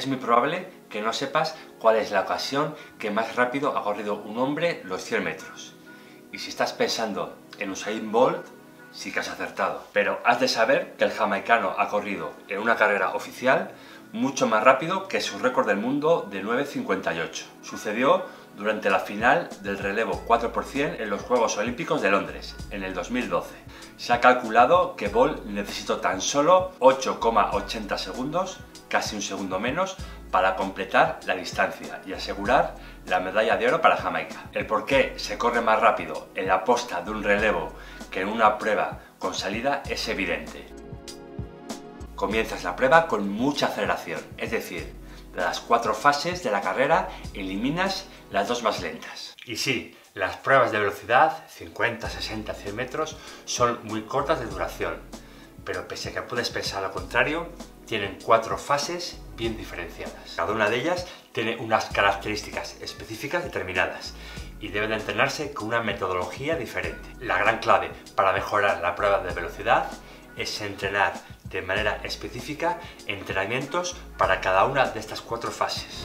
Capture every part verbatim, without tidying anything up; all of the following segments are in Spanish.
es muy probable que no sepas cuál es la ocasión que más rápido ha corrido un hombre los cien metros. Y si estás pensando en Usain Bolt, sí que has acertado. Pero has de saber que el jamaicano ha corrido en una carrera oficial mucho más rápido que su récord del mundo de nueve cincuenta y ocho. Sucedió durante la final del relevo cuatro por cien en los Juegos Olímpicos de Londres, en el dos mil doce. Se ha calculado que Bolt necesitó tan solo ocho coma ochenta segundos, casi un segundo menos, para completar la distancia y asegurar la medalla de oro para Jamaica. El por qué se corre más rápido en la posta de un relevo que en una prueba con salida es evidente. Comienzas la prueba con mucha aceleración, es decir, de las cuatro fases de la carrera eliminas las dos más lentas. Y sí, las pruebas de velocidad, cincuenta, sesenta, cien metros, son muy cortas de duración, pero pese a que puedes pensar lo contrario, tienen cuatro fases bien diferenciadas. Cada una de ellas tiene unas características específicas determinadas y debe de entrenarse con una metodología diferente. La gran clave para mejorar la prueba de velocidad es entrenar de manera específica entrenamientos para cada una de estas cuatro fases.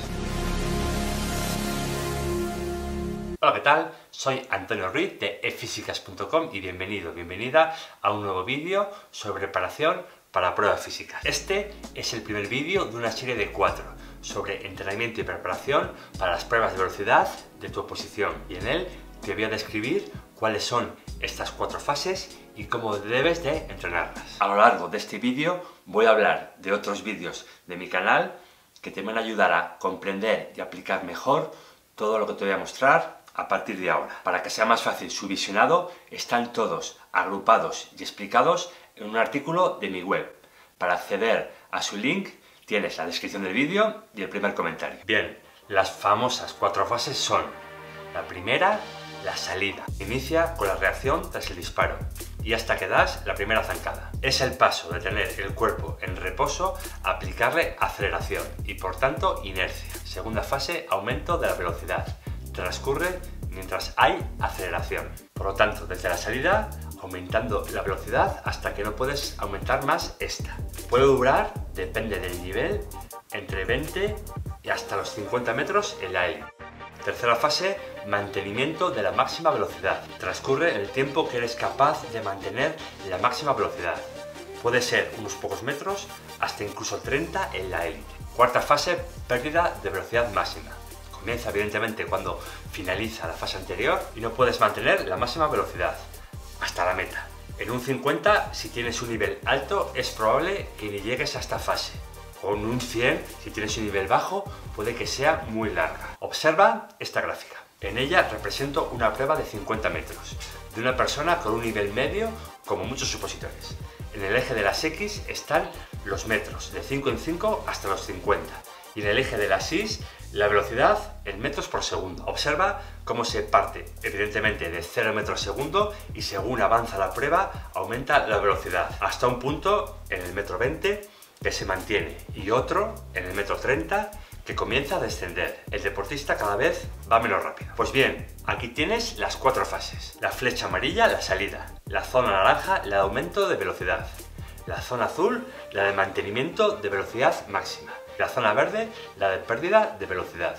Hola, ¿qué tal? Soy Antonio Ruiz de e físicas punto com y bienvenido, bienvenida a un nuevo vídeo sobre preparación para pruebas físicas. Este es el primer vídeo de una serie de cuatro sobre entrenamiento y preparación para las pruebas de velocidad de tu oposición, y en él te voy a describir cuáles son estas cuatro fases y cómo debes de entrenarlas. A lo largo de este vídeo voy a hablar de otros vídeos de mi canal que te van a ayudar a comprender y aplicar mejor todo lo que te voy a mostrar a partir de ahora. Para que sea más fácil su visionado, están todos agrupados y explicados en un artículo de mi web. Para acceder a su link tienes la descripción del vídeo y el primer comentario. Bien, las famosas cuatro fases son: la primera, la salida. Inicia con la reacción tras el disparo y hasta que das la primera zancada. Es el paso de tener el cuerpo en reposo a aplicarle aceleración y por tanto inercia. Segunda fase, aumento de la velocidad. Transcurre mientras hay aceleración. Por lo tanto, desde la salida, aumentando la velocidad hasta que no puedes aumentar más esta. Puede durar, depende del nivel, entre veinte y hasta los cincuenta metros en la élite. Tercera fase, mantenimiento de la máxima velocidad. Transcurre el tiempo que eres capaz de mantener la máxima velocidad. Puede ser unos pocos metros, hasta incluso treinta en la élite. Cuarta fase, pérdida de velocidad máxima. Comienza evidentemente cuando finaliza la fase anterior y no puedes mantener la máxima velocidad hasta la meta. En un cincuenta, si tienes un nivel alto, es probable que ni llegues a esta fase. O en un cien, si tienes un nivel bajo, puede que sea muy larga. Observa esta gráfica. En ella represento una prueba de cincuenta metros, de una persona con un nivel medio, como muchos supositores. En el eje de las X están los metros, de cinco en cinco hasta los cincuenta. Y en el eje de las Y, la velocidad en metros por segundo. Observa cómo se parte, evidentemente, de cero metros segundo y según avanza la prueba, aumenta la velocidad. Hasta un punto, en el metro veinte, que se mantiene, y otro, en el metro treinta, que comienza a descender. El deportista cada vez va menos rápido. Pues bien, aquí tienes las cuatro fases. La flecha amarilla, la salida. La zona naranja, la de aumento de velocidad. La zona azul, la de mantenimiento de velocidad máxima. La zona verde, la de pérdida de velocidad.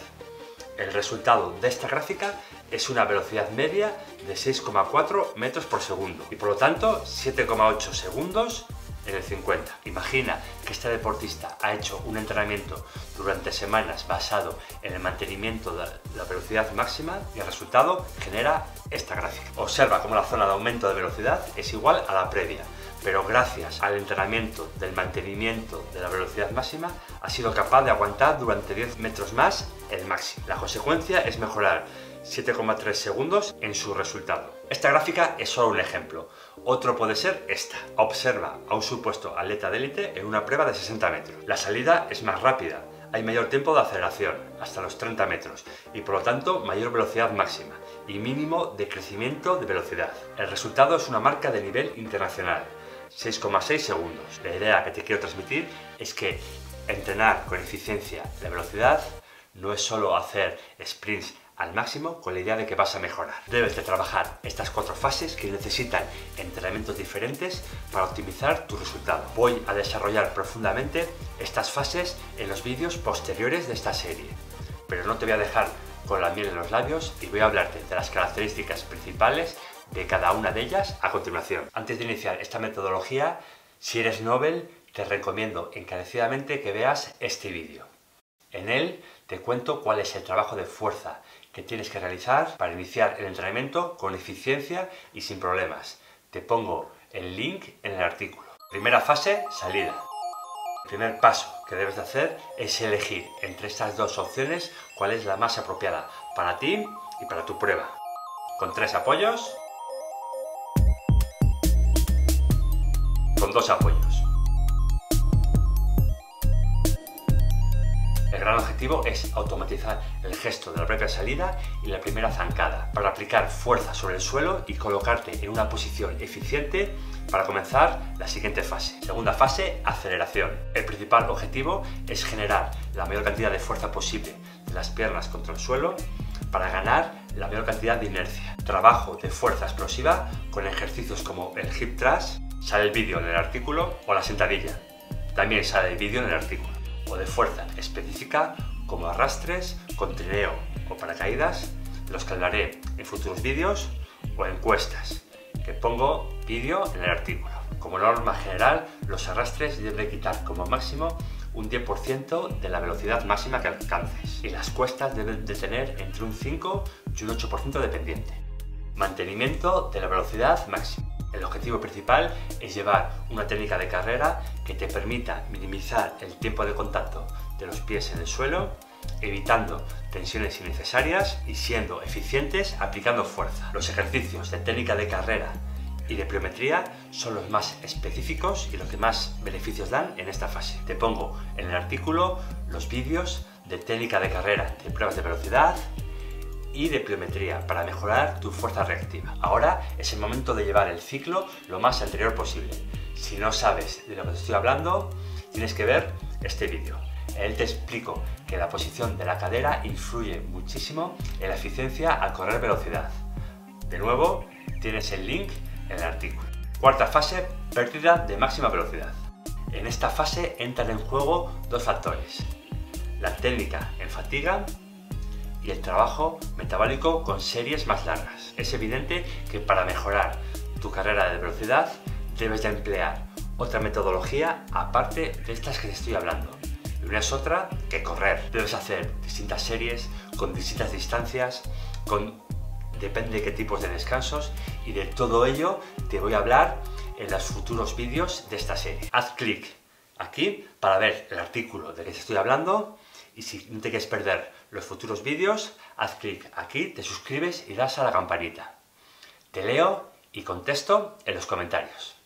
El resultado de esta gráfica es una velocidad media de seis coma cuatro metros por segundo y por lo tanto siete coma ocho segundos en el cincuenta. Imagina que este deportista ha hecho un entrenamiento durante semanas basado en el mantenimiento de la velocidad máxima y el resultado genera esta gráfica. Observa cómo la zona de aumento de velocidad es igual a la previa, pero gracias al entrenamiento del mantenimiento de la velocidad máxima ha sido capaz de aguantar durante diez metros más el máximo. La consecuencia es mejorar siete coma tres segundos en su resultado. Esta gráfica es solo un ejemplo. Otro puede ser esta. Observa a un supuesto atleta de élite en una prueba de sesenta metros. La salida es más rápida, hay mayor tiempo de aceleración, hasta los treinta metros, y por lo tanto mayor velocidad máxima y mínimo de crecimiento de velocidad. El resultado es una marca de nivel internacional, seis coma seis segundos. La idea que te quiero transmitir es que entrenar con eficiencia la velocidad no es solo hacer sprints al máximo con la idea de que vas a mejorar. Debes de trabajar estas cuatro fases que necesitan entrenamientos diferentes para optimizar tu resultado. Voy a desarrollar profundamente estas fases en los vídeos posteriores de esta serie, pero no te voy a dejar con la miel en los labios y voy a hablarte de las características principales de cada una de ellas a continuación. Antes de iniciar esta metodología, si eres novel, te recomiendo encarecidamente que veas este vídeo. En él te cuento cuál es el trabajo de fuerza que tienes que realizar para iniciar el entrenamiento con eficiencia y sin problemas. Te pongo el link en el artículo. Primera fase, salida. El primer paso que debes de hacer es elegir entre estas dos opciones cuál es la más apropiada para ti y para tu prueba. Con tres apoyos, con dos apoyos. El gran objetivo es automatizar el gesto de la propia salida y la primera zancada para aplicar fuerza sobre el suelo y colocarte en una posición eficiente para comenzar la siguiente fase. Segunda fase, aceleración. El principal objetivo es generar la mayor cantidad de fuerza posible de las piernas contra el suelo para ganar la mayor cantidad de inercia. Trabajo de fuerza explosiva con ejercicios como el hip thrust, sale el vídeo en el artículo, o la sentadilla, también sale el vídeo en el artículo. O de fuerza específica como arrastres, con trineo o paracaídas, los que hablaré en futuros vídeos, o encuestas, que pongo vídeo en el artículo. Como norma general, los arrastres deben de quitar como máximo un diez por ciento de la velocidad máxima que alcances, y las cuestas deben de tener entre un cinco y un ocho por ciento dependiente. Mantenimiento de la velocidad máxima. El objetivo principal es llevar una técnica de carrera que te permita minimizar el tiempo de contacto de los pies en el suelo, evitando tensiones innecesarias y siendo eficientes aplicando fuerza. Los ejercicios de técnica de carrera y de pliometría son los más específicos y los que más beneficios dan en esta fase. Te pongo en el artículo los vídeos de técnica de carrera, de pruebas de velocidad y de pliometría para mejorar tu fuerza reactiva. Ahora es el momento de llevar el ciclo lo más anterior posible. Si no sabes de lo que te estoy hablando, tienes que ver este vídeo. En él te explico que la posición de la cadera influye muchísimo en la eficiencia al correr velocidad. De nuevo, tienes el link en el artículo. Cuarta fase, pérdida de máxima velocidad. En esta fase entran en juego dos factores: la técnica en fatiga y el trabajo metabólico con series más largas. Es evidente que para mejorar tu carrera de velocidad debes de emplear otra metodología aparte de estas que te estoy hablando. Y una es otra que correr. Debes hacer distintas series con distintas distancias, con depende de qué tipos de descansos, y de todo ello te voy a hablar en los futuros vídeos de esta serie. Haz clic aquí para ver el artículo de que te estoy hablando. Y si no te quieres perder los futuros vídeos, haz clic aquí, te suscribes y das a la campanita. Te leo y contesto en los comentarios.